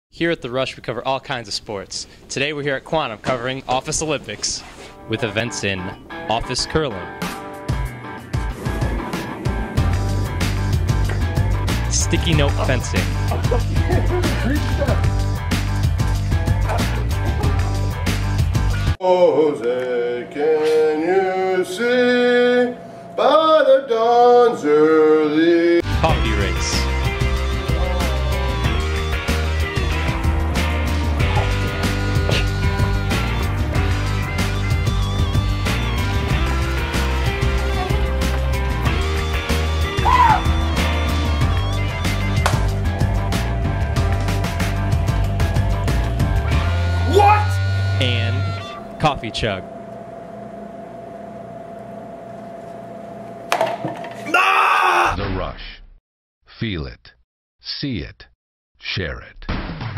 Here at The Rush, we cover all kinds of sports. Today we're here at Quantum covering Office Olympics with events in office curling, sticky note fencing, Jose, can you see by the dawn's early coffee race, and coffee chug. The Rush. Feel it. See it. Share it.